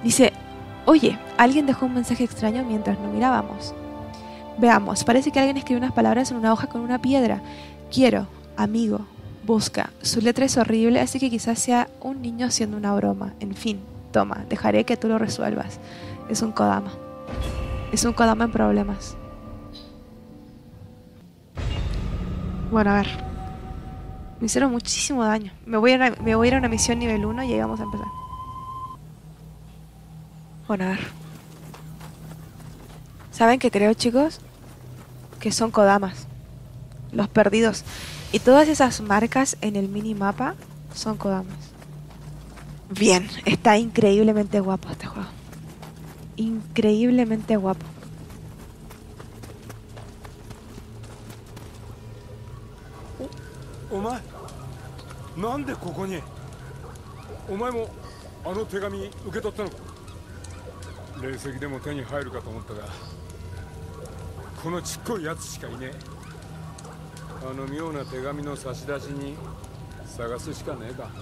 Dice, oye, alguien dejó un mensaje extraño mientras no mirábamos. Veamos, parece que alguien escribió unas palabras en una hoja con una piedra. Quiero, amigo, busca. Su letra es horrible, así que quizás sea un niño haciendo una broma. En fin, toma, dejaré que tú lo resuelvas. Es un Kodama. Es un Kodama en problemas. Bueno, a ver. Me hicieron muchísimo daño. Me voy a ir a una misión nivel 1 y ahí vamos a empezar. Bueno, a ver. ¿Saben qué creo, chicos? Que son Kodamas. Los perdidos. Y todas esas marcas en el minimapa son Kodamas. Bien, está increíblemente guapo este juego. Increíblemente guapo. ¿Omae? ¿Nande koko ni? ¿Omae mo ano tegami uketotta no ka? 霊石でも手に入るかと思ったが、このちっこいやつしかいねえ。あの妙な手紙の差出に探すしかねえか。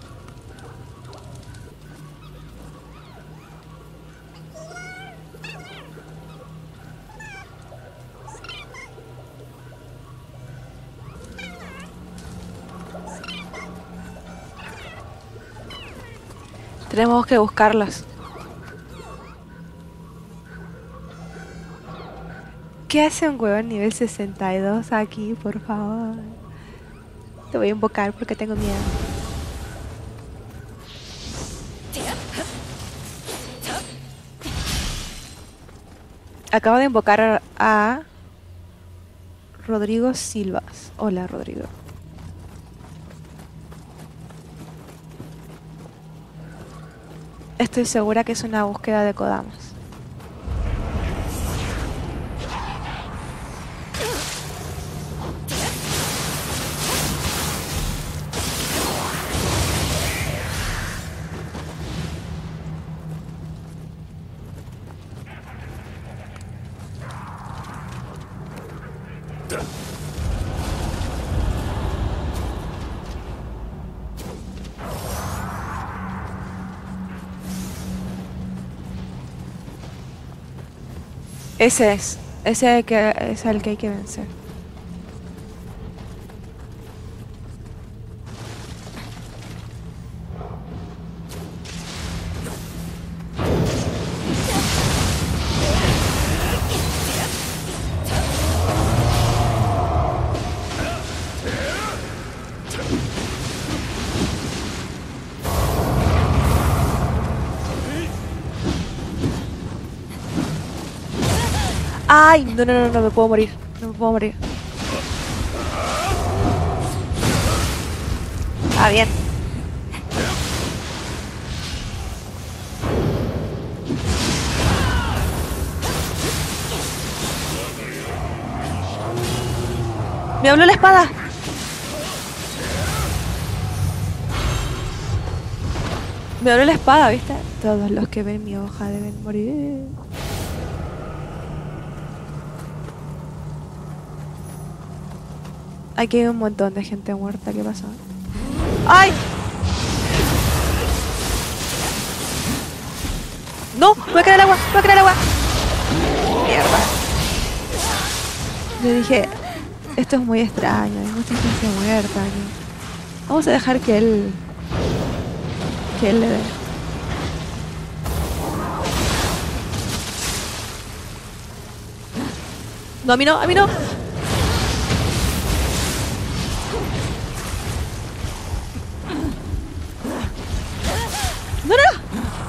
Tenemos que buscarlas. ¿Qué hace un huevón nivel 62 aquí, por favor? Te voy a invocar porque tengo miedo. Acabo de invocar a Rodrigo Silvas. Hola, Rodrigo. Estoy segura que es una búsqueda de Kodamas. Ese es. Ese es el que hay que vencer. Ay, no, no, no, no me puedo morir. No me puedo morir. Ah, bien. Me habló la espada. Me habló la espada, ¿viste? Todos los que ven mi hoja deben morir. Aquí hay un montón de gente muerta. ¿Qué pasó? ¡Ay! ¡No! ¡Voy a caer al agua! ¡Voy a caer al agua! ¡Mierda! Le dije, esto es muy extraño. Hay mucha gente muerta aquí. Vamos a dejar que él le dé. No, a mí no, a mí no. ¡No, no!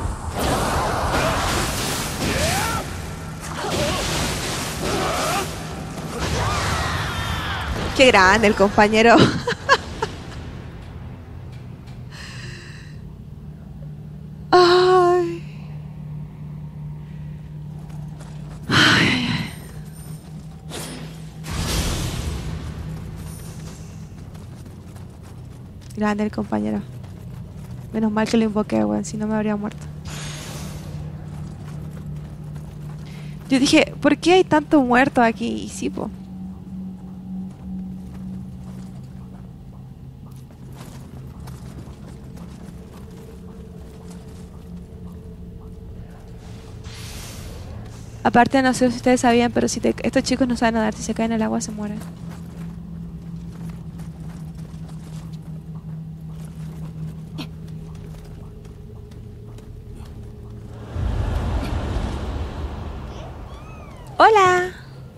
¡Qué grande el compañero! ¡Ay! ¡Ay! Grande el compañero. Menos mal que lo invoqué, weón, si no me habría muerto. Yo dije, ¿por qué hay tanto muerto aquí? Y sí, po. Aparte, no sé si ustedes sabían, pero si estos chicos no saben nadar, si se caen al agua se mueren. ¡Hola!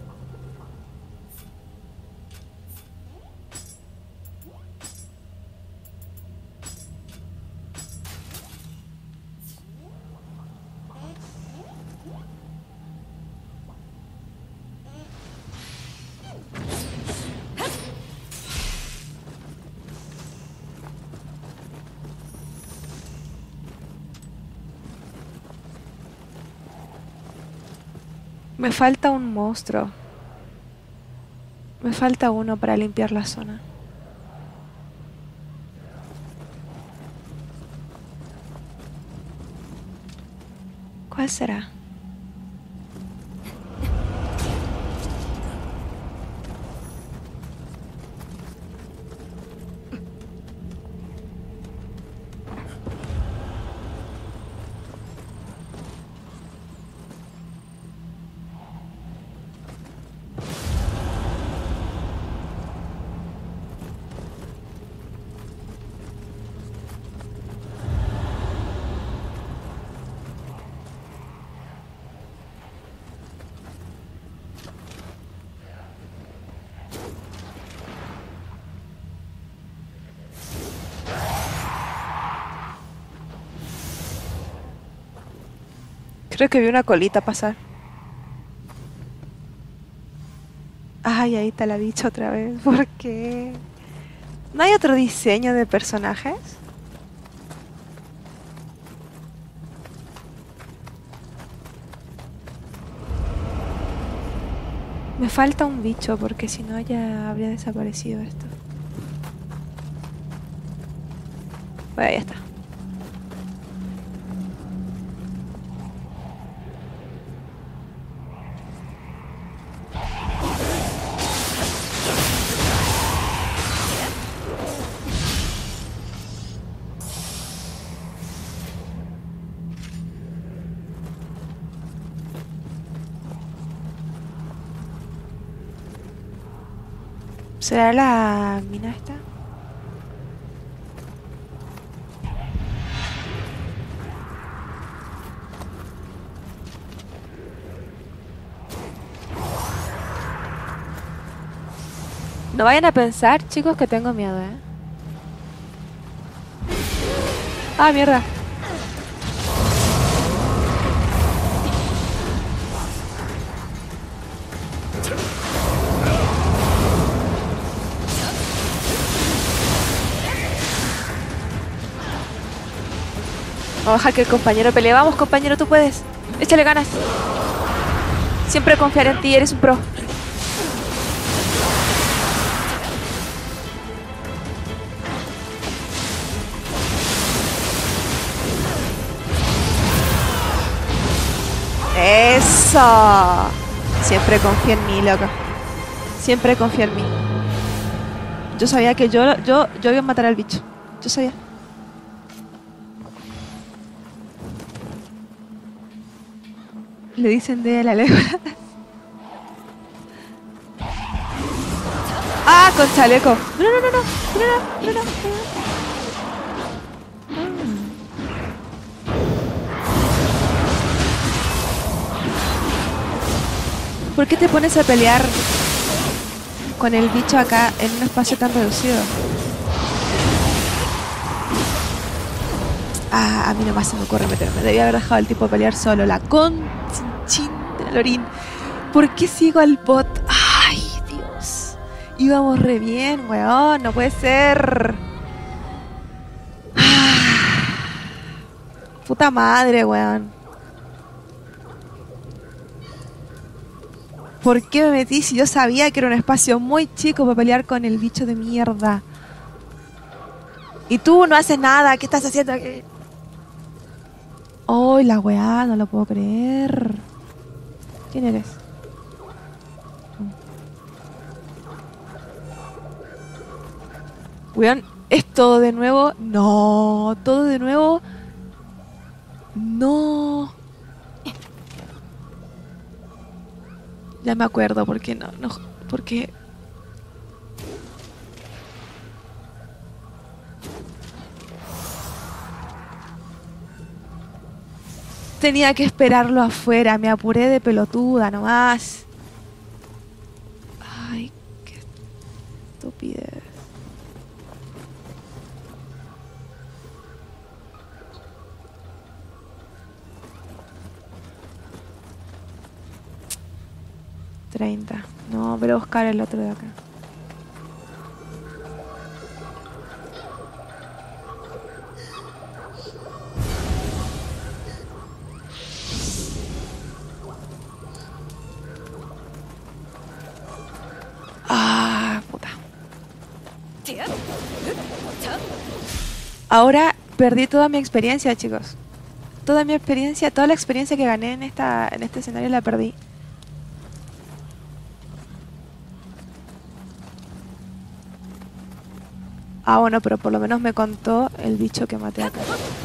Me falta un monstruo. Me falta uno para limpiar la zona. ¿Cuál será? Creo que vi una colita pasar. Ay, ahí está la bicha otra vez. ¿Por qué? ¿No hay otro diseño de personajes? Me falta un bicho porque si no ya habría desaparecido esto. Bueno, ya está. ¿Será la mina esta? No vayan a pensar, chicos, que tengo miedo, ¿eh? Ah, mierda. Vamos a dejar que el compañero pelee. Vamos, compañero, tú puedes. Échale ganas. Siempre confiaré en ti, eres un pro. ¡Eso! Siempre confía en mí, loco. Siempre confía en mí. Yo sabía que yo iba a matar al bicho. Yo sabía. Le dicen de la lengua. ¡Ah! Con chaleco. No, no, no, no. No, no, no, no. ¿Por qué te pones a pelear con el bicho acá en un espacio tan reducido? Ah, a mí nomás se me ocurre meterme. Debía haber dejado al tipo pelear solo. La chin de Lorín. ¿Por qué sigo al bot? Ay, Dios. Íbamos re bien, weón. No puede ser. Puta madre, weón. ¿Por qué me metí si yo sabía que era un espacio muy chico para pelear con el bicho de mierda? Y tú no haces nada. ¿Qué estás haciendo aquí? ¡Oh, la weá! No lo puedo creer. ¿Quién eres? Weón, ¿es todo de nuevo? No, todo de nuevo. No. Ya me acuerdo, porque no, porque tenía que esperarlo afuera, me apuré de pelotuda nomás. Ay, qué estupidez. $30. No, voy a buscar el otro de acá. Ah, puta. Ahora perdí toda mi experiencia, chicos. Toda mi experiencia, toda la experiencia que gané en este escenario la perdí. Ah, bueno, pero por lo menos me contó el bicho que maté acá.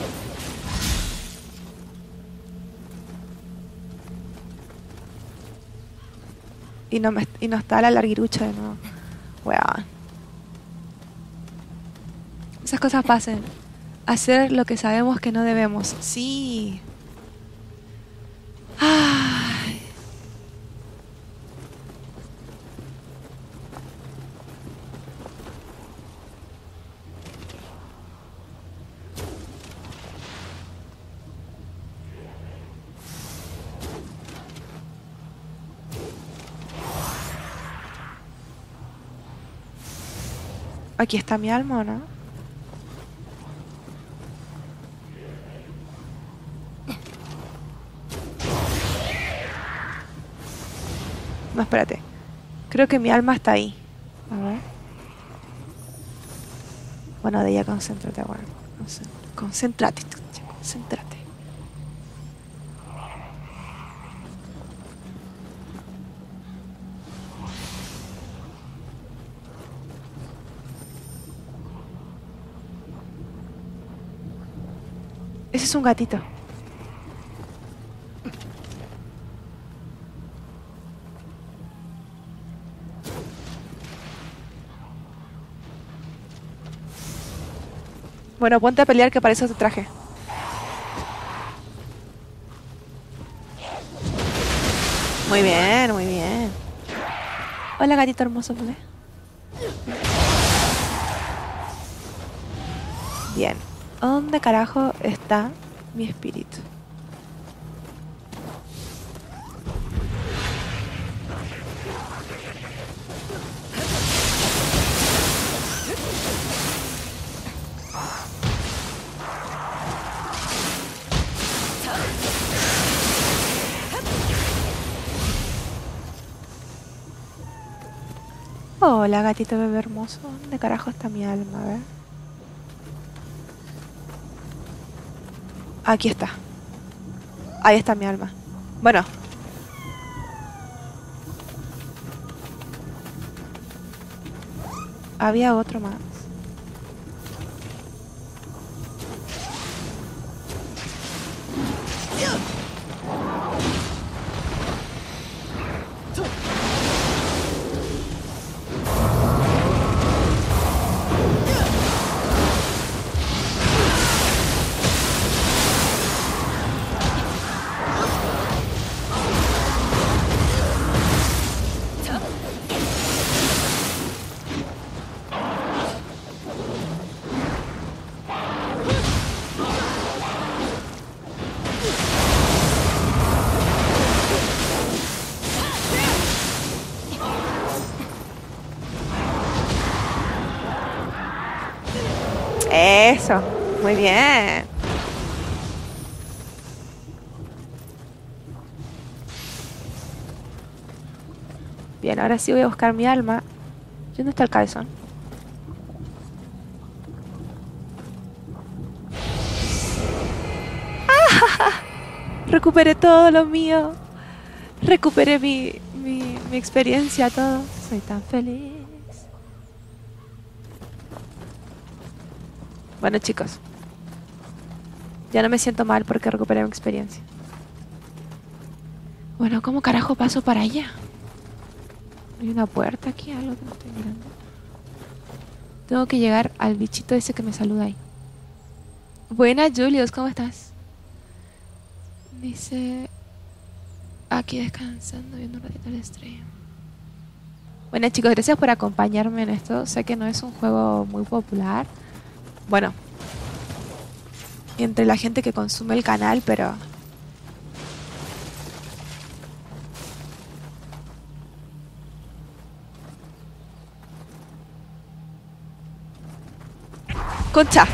Y no está la larguirucha de nuevo. Weón. Esas cosas pasan. Hacer lo que sabemos que no debemos. Sí. Ay. Aquí está mi alma, ¿o no? No, espérate. Creo que mi alma está ahí. A ver. Bueno, de ella concéntrate, bueno. Concéntrate, concéntrate. Ese es un gatito. Bueno, ponte a pelear que para eso te traje. Muy bien, muy bien. Hola, gatito hermoso, ¿vale? Bien. ¿Dónde carajo está mi espíritu? Hola, gatito bebé hermoso. ¿Dónde carajo está mi alma? A ver. Aquí está. Ahí está mi alma. Bueno. Había otro más. Eso, muy bien. Bien, ahora sí voy a buscar mi alma. ¿Dónde está el cabezón? ¡Ah! Recuperé todo lo mío. Recuperé mi experiencia, todo. Soy tan feliz. Bueno, chicos. Ya no me siento mal porque recuperé mi experiencia. Bueno, ¿cómo carajo paso para allá? Hay una puerta aquí, algo que no estoy mirando. Tengo que llegar al bichito ese que me saluda ahí. Buenas, Julius, ¿cómo estás? Dice... Aquí descansando, viendo un ratito el stream. Bueno, chicos, gracias por acompañarme en esto. Sé que no es un juego muy popular. Bueno, entre la gente que consume el canal, pero... ¡Concha!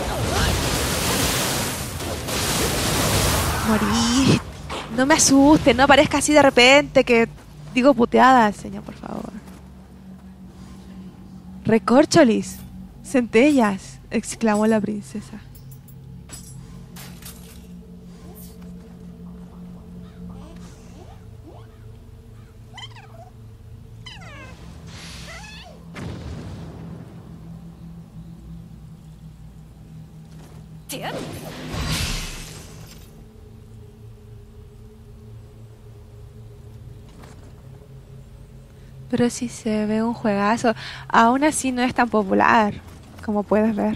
Morí. No me asuste, no aparezca así de repente que digo puteadas, señor, por favor. Recorcholis, centellas, exclamó la princesa. Pero si se ve un juegazo, aún así no es tan popular, como puedes ver.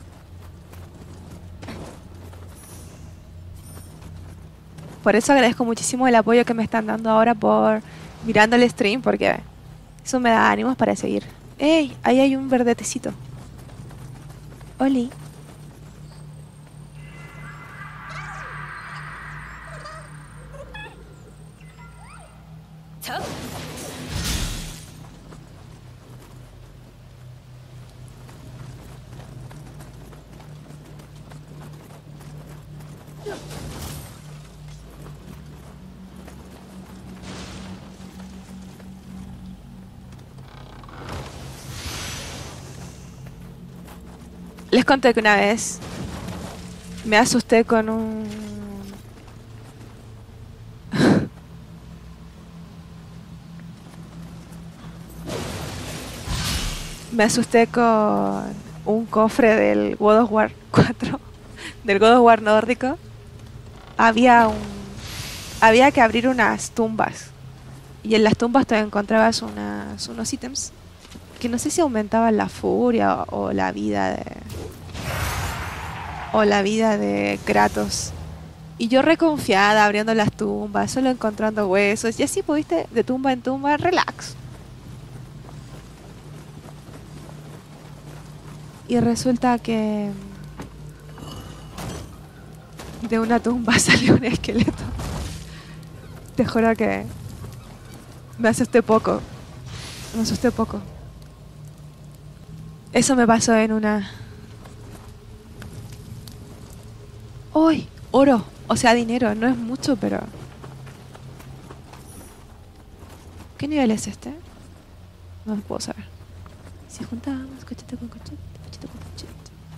Por eso agradezco muchísimo el apoyo que me están dando ahora por mirando el stream, porque eso me da ánimos para seguir. ¡Ey! Ahí hay un verdetecito. Oli. Les conté que una vez me asusté con un... me asusté con un cofre del God of War 4, del God of War nórdico. Había que abrir unas tumbas. Y en las tumbas te encontrabas unos ítems que no sé si aumentaban la furia o la vida de... o la vida de Kratos. Y yo reconfiada abriendo las tumbas, solo encontrando huesos. Y así pudiste de tumba en tumba, relax. Y resulta que de una tumba salió un esqueleto. Te juro que me asusté poco. Me asusté poco. Eso me pasó en una... ¡Uy! Oro. O sea, dinero. No es mucho, pero... ¿Qué nivel es este? No lo puedo saber. Si juntamos cochete con cochete, cochete con cochete.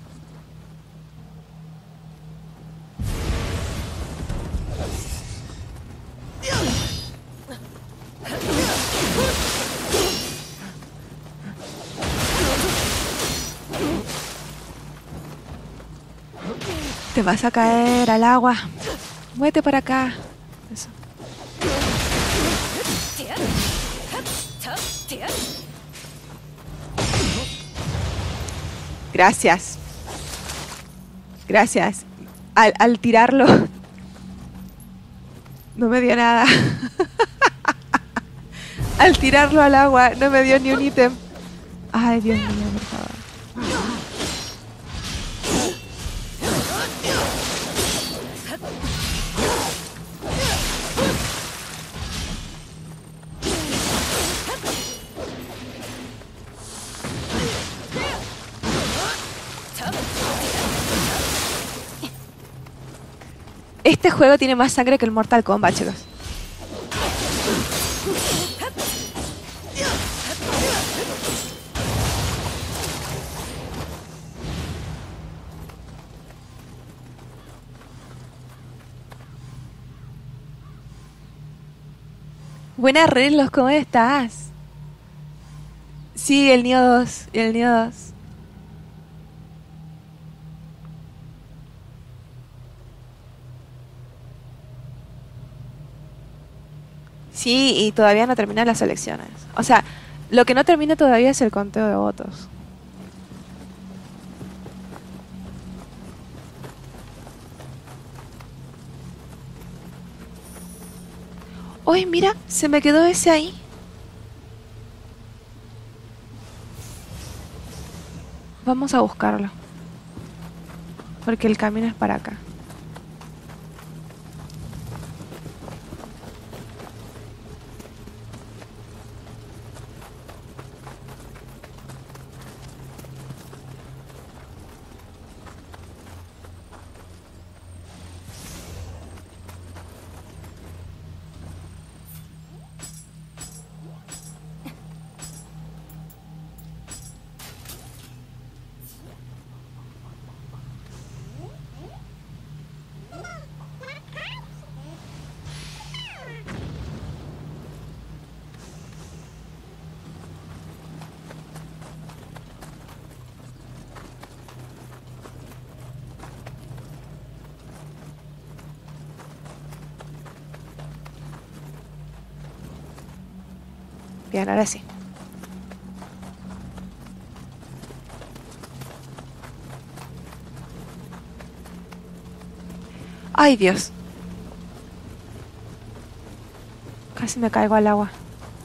Te vas a caer al agua. Muévete para acá. Eso. Gracias. Gracias. Al tirarlo no me dio nada. Al tirarlo al agua no me dio ni un ítem. Ay, Dios mío, por favor. Este juego tiene más sangre que el Mortal Kombat, chicos. Buenas, Relos, ¿cómo estás? Sí, el Nioh 2, el Nioh 2. Sí, y todavía no terminan las elecciones. O sea, lo que no termina todavía es el conteo de votos. Uy, mira, se me quedó ese ahí. Vamos a buscarlo. Porque el camino es para acá. Bien, ahora sí. ¡Ay, Dios! Casi me caigo al agua.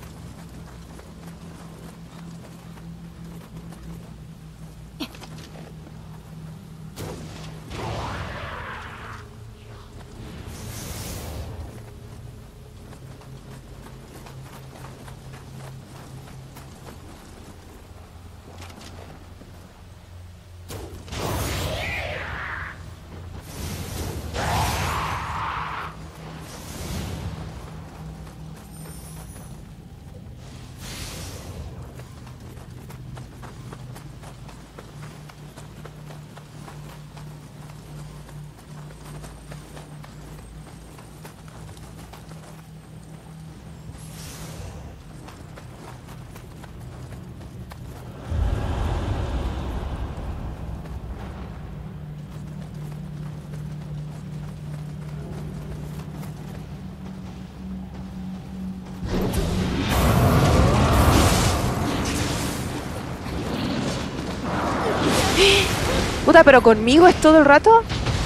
Puta, pero conmigo es todo el rato.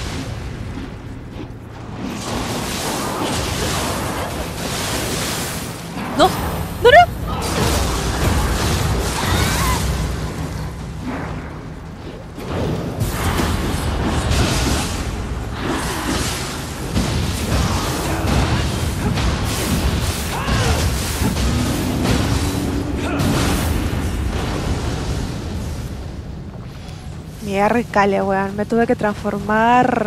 No, no, no. Me recale, weón. Me tuve que transformar.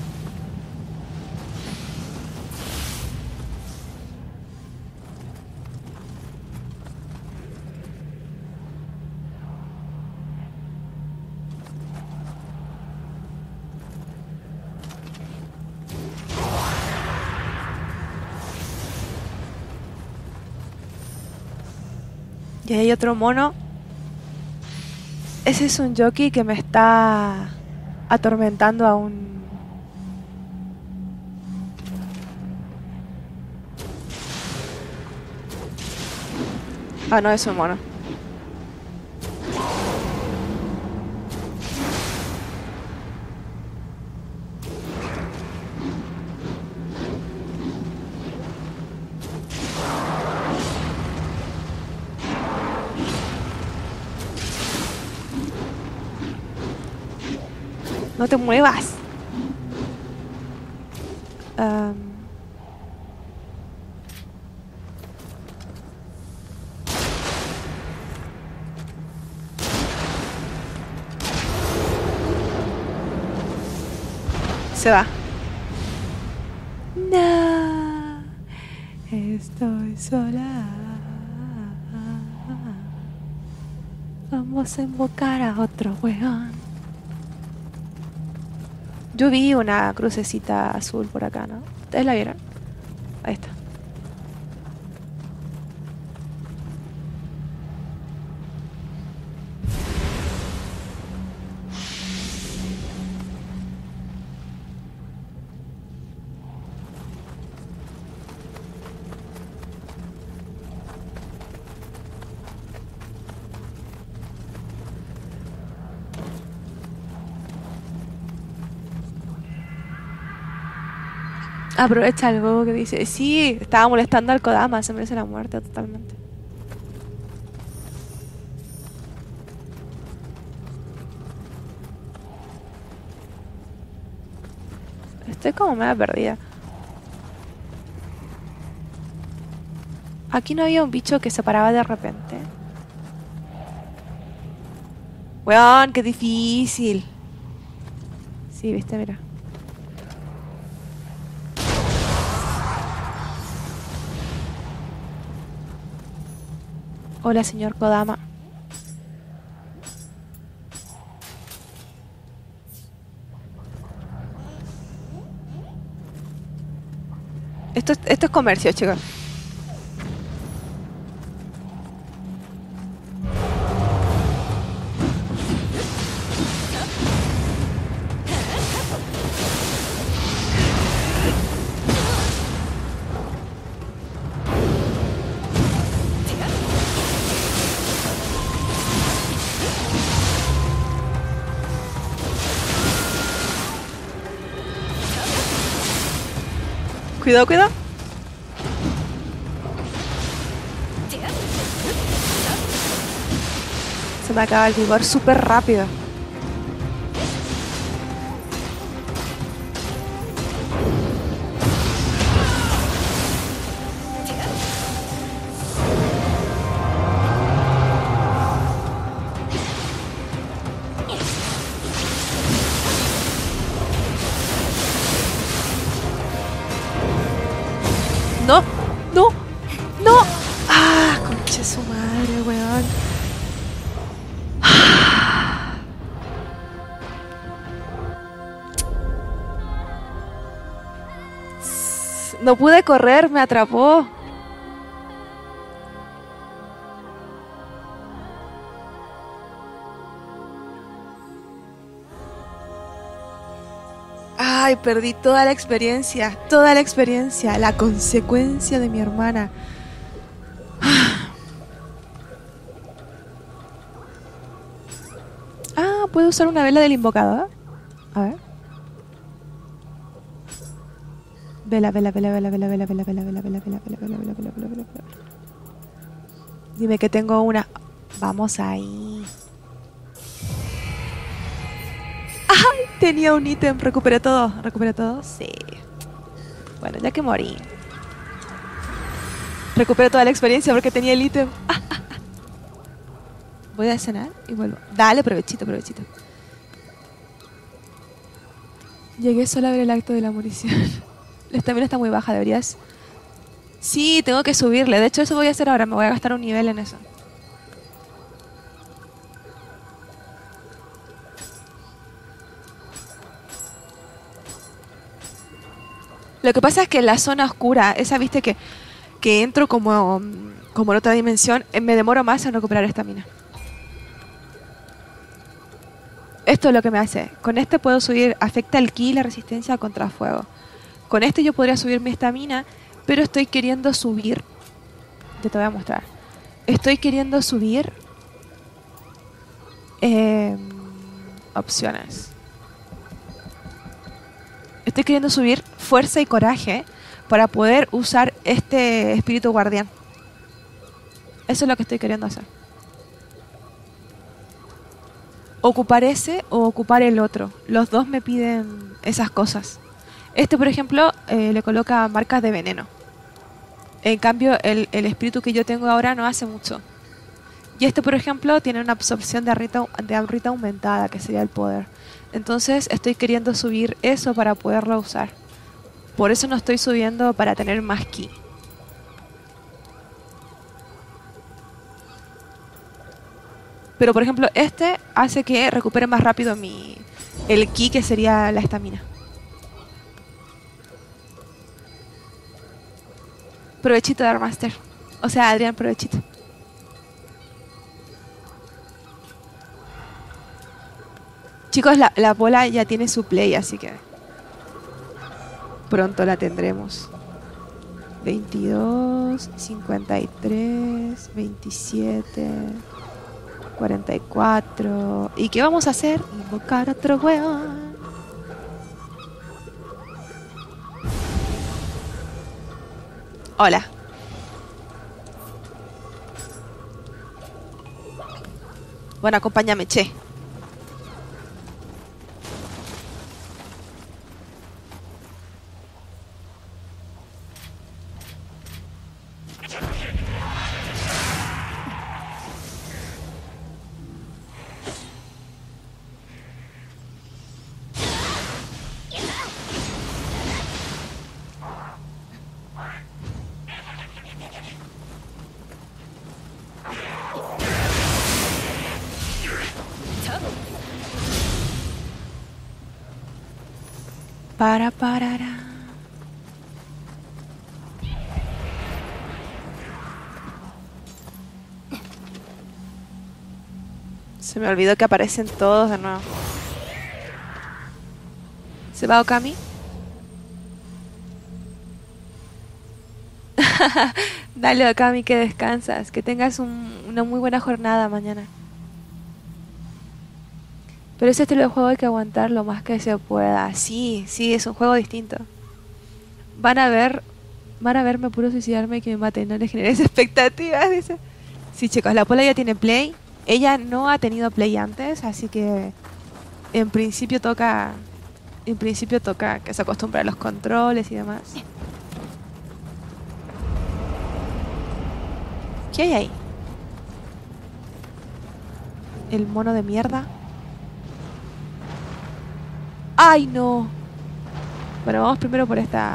Y hay otro mono. Ese es un jockey que me está atormentando aún. Ah, no, es un mono. No te muevas. Am, se va. No, estoy sola. Vamos a invocar a otro weón. Yo vi una crucecita azul por acá, ¿no? ¿Ustedes la vieron? Ahí está. Aprovecha el bobo que dice, sí, estaba molestando al Kodama, se merece la muerte totalmente. Estoy como medio perdida. Aquí no había un bicho que se paraba de repente. Weón, qué difícil. Sí, viste, mira. Hola, señor Kodama. Esto es comercio, chicos. Cuidado, cuidado. Se me acaba el vigor súper rápido. No, no, no. Ah, concha su madre, weón. No pude correr, me atrapó. Ay, perdí toda la experiencia, la consecuencia de mi hermana. Ah, ¿puedo usar una vela del invocador? A ver. Vela, vela, vela, vela, vela, vela, vela, vela, vela, vela, vela, vela, vela, vela, vela, vela, vela. Dime que tengo una. Vamos ahí. ¡Ay! Tenía un ítem. ¿Recuperé todo? ¿Recuperé todo? Sí. Bueno, ya que morí. Recuperé toda la experiencia porque tenía el ítem. Voy a cenar y vuelvo. Dale, provechito, provechito. Llegué solo a ver el acto de la munición. La estamina está muy baja, deberías... Sí, tengo que subirle. De hecho, eso voy a hacer ahora. Me voy a gastar un nivel en eso. Lo que pasa es que en la zona oscura, esa viste que entro como en otra dimensión, me demoro más en recuperar estamina. Esto es lo que me hace. Con este puedo subir, afecta el ki y la resistencia contra fuego. Con este yo podría subir mi estamina, pero estoy queriendo subir. Te voy a mostrar. Estoy queriendo subir opciones. Estoy queriendo subir fuerza y coraje para poder usar este espíritu guardián. Eso es lo que estoy queriendo hacer. Ocupar ese o ocupar el otro. Los dos me piden esas cosas. Este, por ejemplo, le coloca marcas de veneno. En cambio, el espíritu que yo tengo ahora no hace mucho. Y este, por ejemplo, tiene una absorción de amrita aumentada, que sería el poder. Entonces, estoy queriendo subir eso para poderlo usar. Por eso no estoy subiendo para tener más ki. Pero, por ejemplo, este hace que recupere más rápido el ki, que sería la estamina. Provechito, Darkmaster. O sea, Adrián, provechito. Chicos, la bola ya tiene su play, así que pronto la tendremos. 22, 53, 27, 44. ¿Y qué vamos a hacer? Invocar otro weón. Hola. Bueno, acompáñame, che. Parará. Se me olvidó que aparecen todos de nuevo. ¿Se va Okami? Dale Okami, que descansas. Que tengas una muy buena jornada mañana. Pero ese estilo de juego hay que aguantar lo más que se pueda. Sí, es un juego distinto. Van a verme puro suicidarme y que me maten. No les generes expectativas, dice. Sí, chicos, la Pola ya tiene Play. Ella no ha tenido Play antes, así que en principio toca que se acostumbre a los controles y demás. ¿Qué hay ahí? El mono de mierda. ¡Ay, no! Bueno, vamos primero por esta...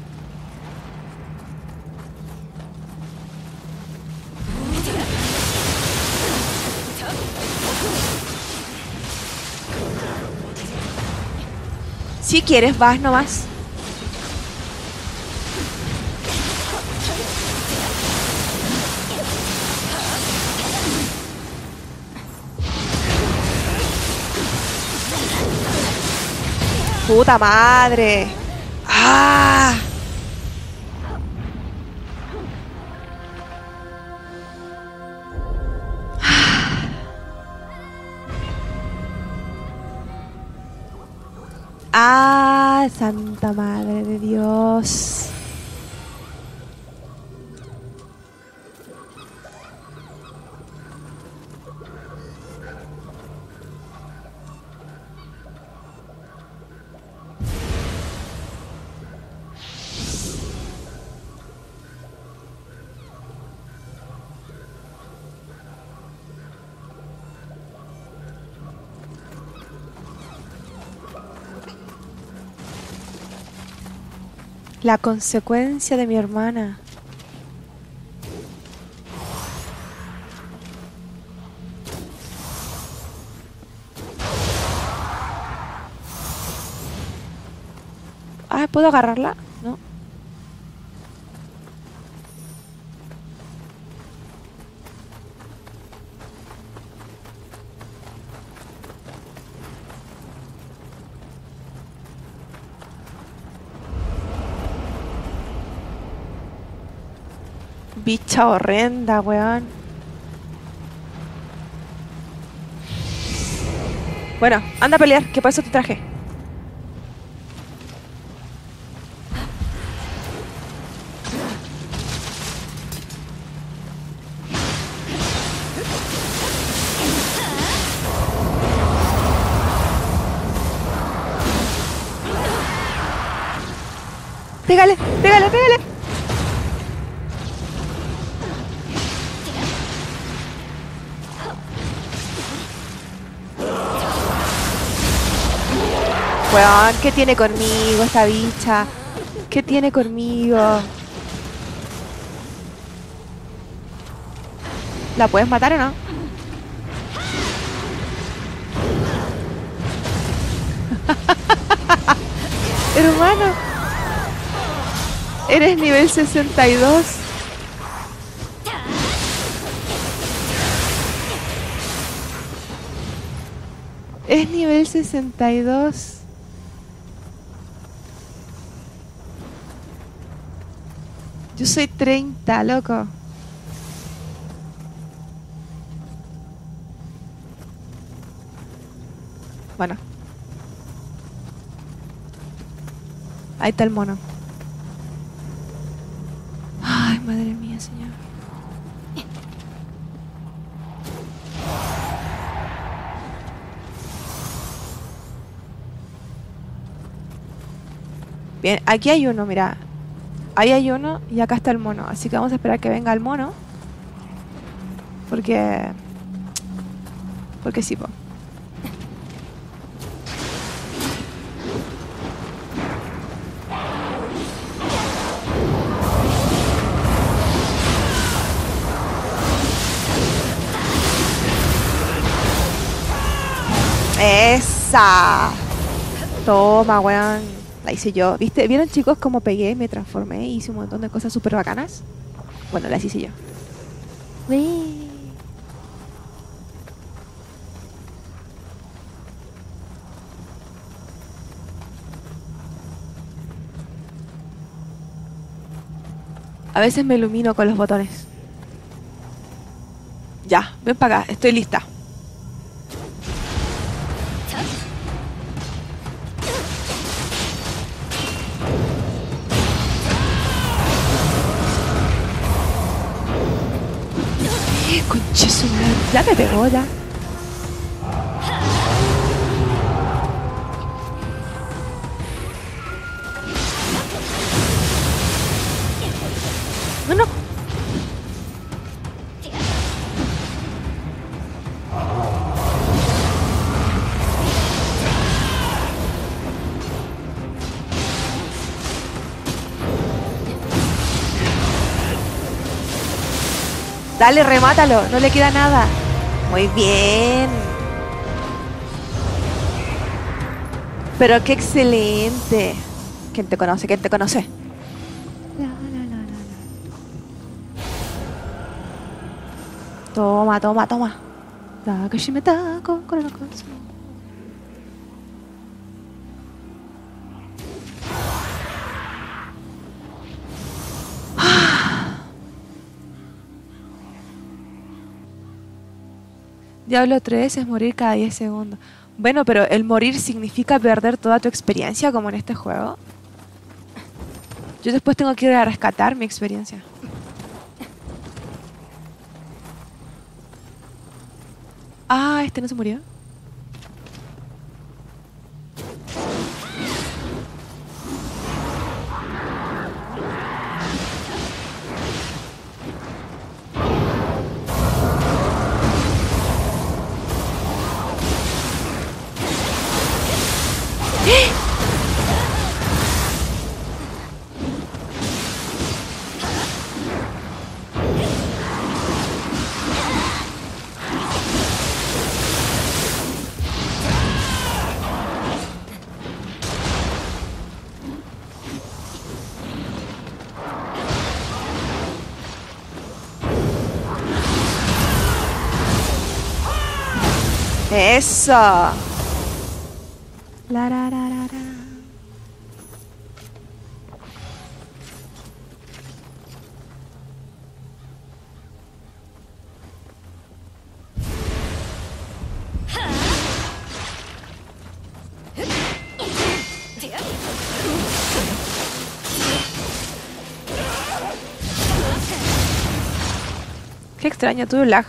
Si quieres, vas nomás. ¡Puta madre! ¡Ah! ¡Ah! ¡Santa madre de Dios! La consecuencia de mi hermana. Ah, ¿puedo agarrarla? No. Bicha horrenda, weón. Bueno, anda a pelear, que por eso te traje. Pégale, pégale, pégale. Weón, ¿qué tiene conmigo esta bicha? ¿Qué tiene conmigo? ¿La puedes matar o no? Hermano, eres nivel 62. Es nivel 62. Yo soy 30, loco. Bueno. Ahí está el mono. Madre mía, señor. Bien, aquí hay uno, mira. Ahí hay uno y acá está el mono. Así que vamos a esperar que venga el mono. Porque sí, po. ¡Esa! Toma, weón. La hice yo. ¿Viste? ¿Vieron, chicos, cómo pegué, me transformé y hice un montón de cosas súper bacanas? Bueno, las hice yo. Uy. A veces me ilumino con los botones. Ya, ven para acá, estoy lista. Conche su madre. Ya me pegó, ya. No, no. Dale, remátalo, no le queda nada. Muy bien. Pero qué excelente. ¿Quién te conoce? ¿Quién te conoce? Toma, toma, toma. Diablo 3 es morir cada 10 segundos. Bueno, pero el morir significa perder toda tu experiencia, como en este juego. Yo después tengo que ir a rescatar mi experiencia. Ah, este no se murió. Eso. La, ra, ra, ra, ra. Qué extraño, tuve lag.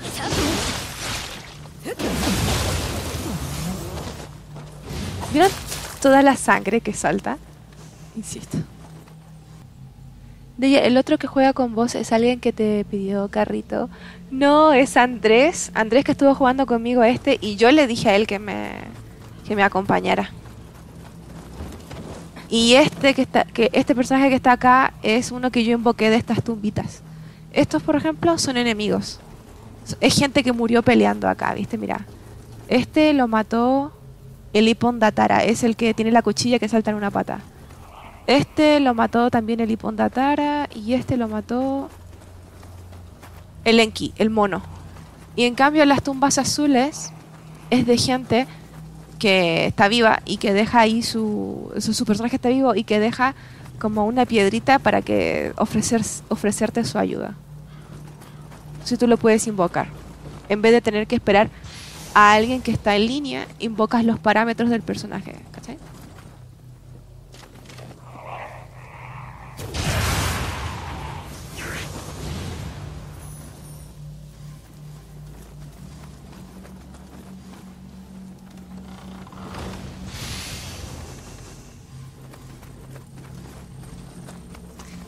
¿Vieron toda la sangre que salta? Insisto. De ella, el otro que juega con vos es alguien que te pidió carrito. No, es Andrés. Andrés que estuvo jugando conmigo a este y yo le dije a él que me acompañara. Y este personaje que está acá es uno que yo invoqué de estas tumbitas. Estos, por ejemplo, son enemigos. Es gente que murió peleando acá, ¿viste? Mira. Este lo mató el Ipon Datara. Es el que tiene la cuchilla que salta en una pata. Este lo mató también el Ipon Datara. Y este lo mató el Enki, el mono. Y en cambio las tumbas azules es de gente que está viva y que deja ahí su personaje está vivo y que deja como una piedrita para que ofrecerte su ayuda. Si tú lo puedes invocar. En vez de tener que esperar a alguien que está en línea, invocas los parámetros del personaje. ¿Cachai?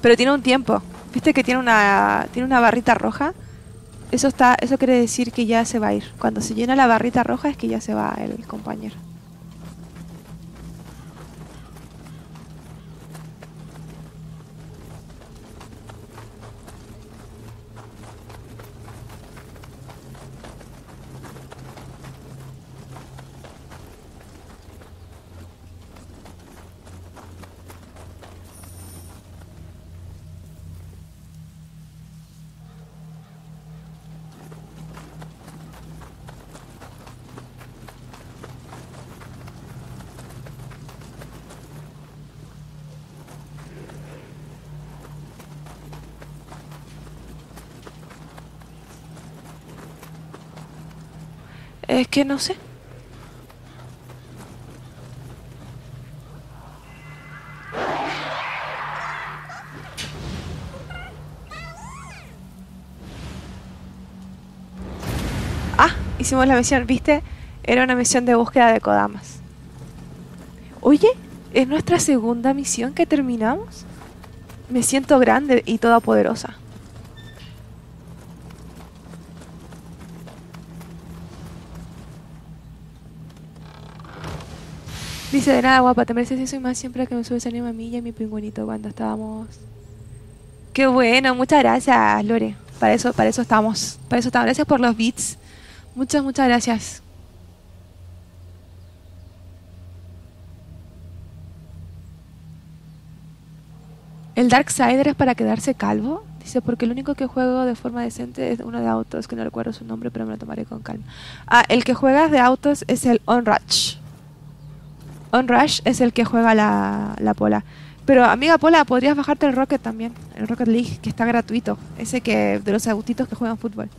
Pero tiene un tiempo. ¿Viste que tiene una barrita roja? Eso quiere decir que ya se va a ir. Cuando se llena la barrita roja es que ya se va el compañero. Es que no sé. Ah, hicimos la misión, ¿viste? Era una misión de búsqueda de Kodamas. Oye, ¿es nuestra segunda misión que terminamos? Me siento grande y todopoderosa. Dice, de nada, guapa, te mereces eso y más siempre que me subes ánimo a mí y a mi pingüinito cuando estábamos... Qué bueno, muchas gracias, Lore. Para eso estamos. Para eso estamos. Gracias por los beats. Muchas gracias. ¿El Darksider es para quedarse calvo? Dice, porque el único que juego de forma decente es uno de autos, que no recuerdo su nombre, pero me lo tomaré con calma. Ah, el que juegas de autos es el Onrush. Onrush es el que juega la Pola. Pero, amiga Pola, podrías bajarte el Rocket también. El Rocket League, que está gratuito. Ese que de los autitos que juegan fútbol.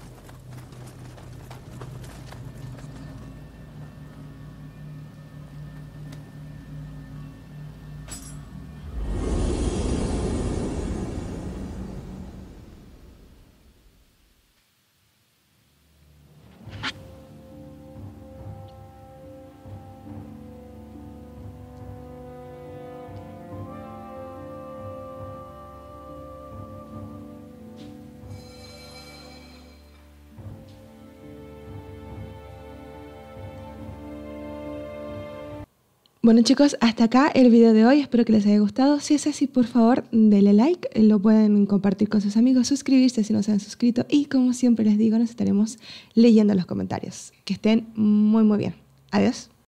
Bueno chicos, hasta acá el video de hoy, espero que les haya gustado. Si es así, por favor, denle like, lo pueden compartir con sus amigos, suscribirse si no se han suscrito y como siempre les digo, nos estaremos leyendo los comentarios. Que estén muy bien. Adiós.